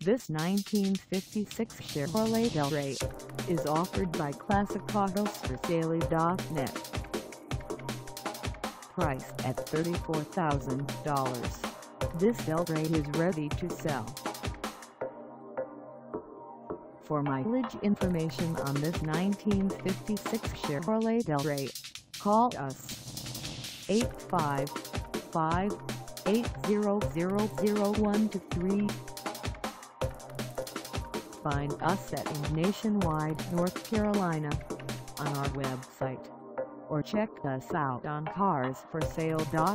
This 1956 Chevrolet Delray is offered by ClassicAutosForSale.net. Priced at $34,000, this Delray is ready to sell. For mileage information on this 1956 Chevrolet Delray, call us 855-800-0123. Find us at Nationwide, North Carolina on our website, or check us out on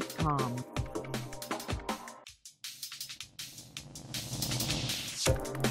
CarsForSale.com.